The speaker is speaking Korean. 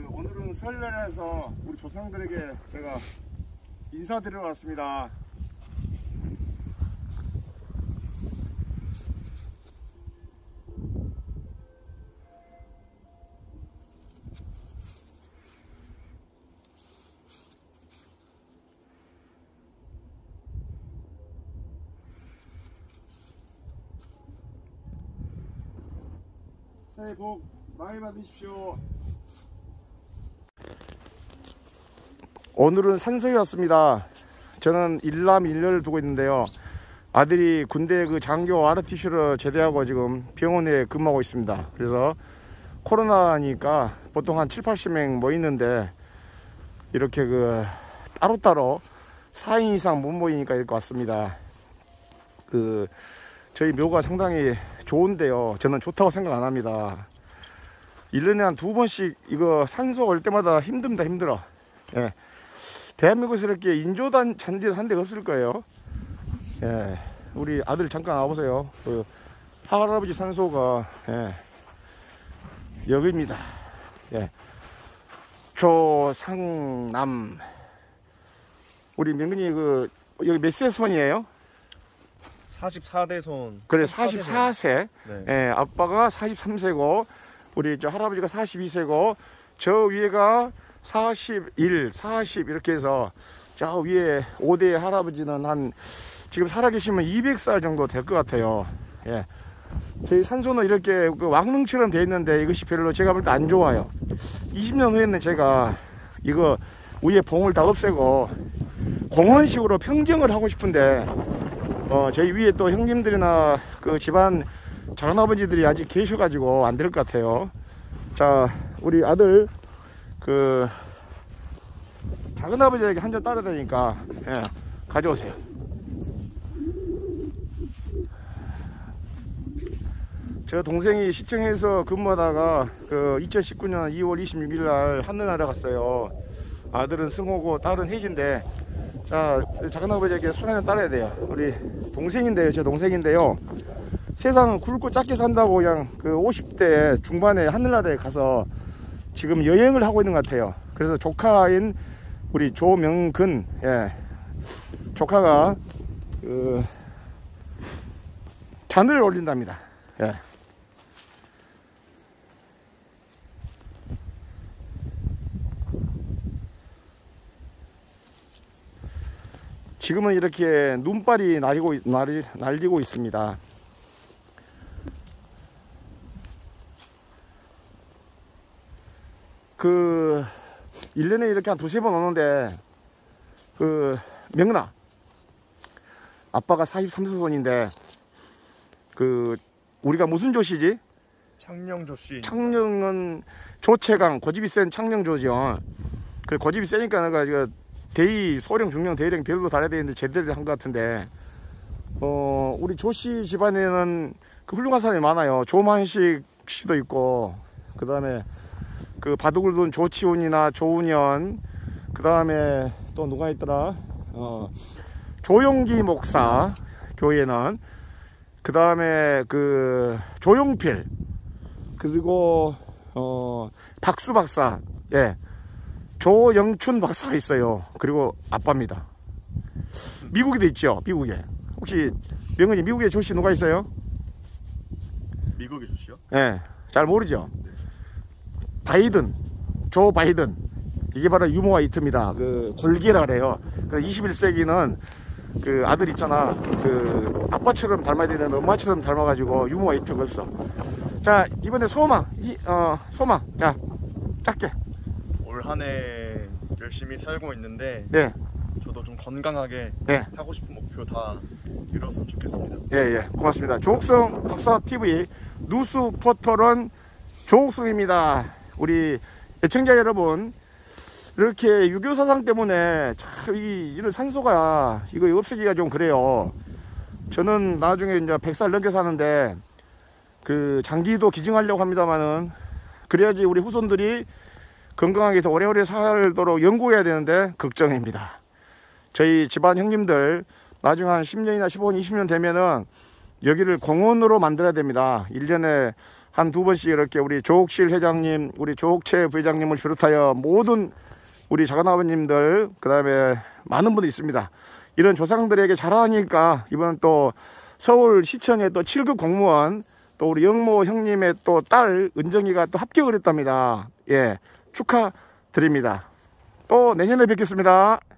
오늘은 설날에서 우리 조상들에게 제가 인사드리러 왔습니다. 새해 복 많이 받으십시오. 오늘은 산소에 왔습니다. 저는 일남 일녀를 두고 있는데요. 아들이 군대 그 장교 ROTC로 제대하고 지금 병원에 근무하고 있습니다. 그래서 코로나니까 보통 한 7, 80명 모이는데 이렇게 그 따로따로 4인 이상 못 모이니까 이렇게 왔습니다. 저희 묘가 상당히 좋은데요. 저는 좋다고 생각 안 합니다. 1년에 한 2번씩 이거 산소 올 때마다 힘듭니다. 힘들어. 예. 대한민국에서 이렇게 인조단 잔디를 한 대가 없을 거예요. 예. 우리 아들 잠깐 와보세요. 그 할아버지 산소가 여기입니다. 예. 조상남. 우리 명근이 여기 몇 세 손이에요? 44대 손. 그래, 44세. 네. 예, 아빠가 43세고, 우리 저 할아버지가 42세고, 저 위에가 41, 40 이렇게 해서, 저 위에 5대 할아버지는 지금 살아계시면 200살 정도 될 것 같아요. 예. 저희 산소는 이렇게 왕릉처럼 되어 있는데 이것이 별로 제가 볼 때 안 좋아요. 20년 후에는 제가 이거 위에 봉을 다 없애고, 공원식으로 평정을 하고 싶은데, 저희 위에 또 형님들이나 그 집안 작은아버지들이 아직 계셔가지고 안 될 것 같아요. 자, 우리 아들 작은아버지에게 한 잔 따라야 되니까 가져오세요. 저 동생이 시청에서 근무하다가 2019년 2월 26일 날 하늘나라 갔어요. 아들은 승호고 딸은 혜진데, 자, 작은아버지에게 손 한잔 따라야 돼요. 우리 동생인데요, 제 동생인데요. 세상은 굵고 작게 산다고 그냥 50대 중반에 하늘나라에 가서 지금 여행을 하고 있는 것 같아요. 그래서 조카인 우리 조명근, 조카가 잔을 올린답니다. 예. 지금은 이렇게 눈발이 날리고 있습니다. 1년에 이렇게 한 2-3번 오는데, 명은아, 아빠가 43세손인데, 우리가 무슨 조씨지? 창녕조씨. 창녕은 조체강, 고집이 센 창녕조죠. 그래, 고집이 세니까 내가 이거 대위, 소령, 중령, 대령 별로 달아야 되는데 제대로 한 것 같은데, 우리 조씨 집안에는 훌륭한 사람이 많아요. 조만식 씨도 있고, 그 다음에 바둑을 둔 조치훈이나 조운현, 그 다음에 또 누가 있더라? 조용기 목사, 교회는. 그 다음에 조용필, 그리고 박수 박사, 예. 조영춘 박사가 있어요. 그리고 아빠입니다. 미국에도 있죠. 미국에. 혹시 명은이 미국에 조씨 누가 있어요? 미국의 조씨요? 예. 잘 모르죠. 바이든, 조 바이든. 이게 바로 유머가 이트입니다. 골기라 그래요. 21세기는 아들 있잖아. 아빠처럼 닮아야 되는데 엄마처럼 닮아가지고 유머가 이트가 없어. 자, 이번에 소망. 소망. 자, 짧게. 올 한 해 열심히 살고 있는데, 네. 저도 좀 건강하게 하고 싶은 목표 다 이뤘으면 좋겠습니다. 예. 고맙습니다. 조옥성 박사TV 뉴스 포털은 조옥성입니다. 우리 애청자 여러분, 이렇게 유교 사상 때문에 참 이런 산소가 이거 없애기가 좀 그래요. 저는 나중에 이제 100살 넘게 사는데 장기도 기증하려고 합니다만은, 그래야지 우리 후손들이 건강하게 더 오래오래 살도록 연구해야 되는데 걱정입니다. 저희 집안 형님들 나중에 한 10년이나 15년, 20년 되면은 여기를 공원으로 만들어야 됩니다. 1년에 한 두 번씩 이렇게 우리 조옥실 회장님, 우리 조옥채 부회장님을 비롯하여 모든 우리 작은아버님들, 그 다음에 많은 분들이 있습니다. 이런 조상들에게 자랑하니까 이번 또 서울시청의 또 7급 공무원, 또 우리 영모 형님의 또 딸 은정이가 또 합격을 했답니다. 예, 축하드립니다. 또 내년에 뵙겠습니다.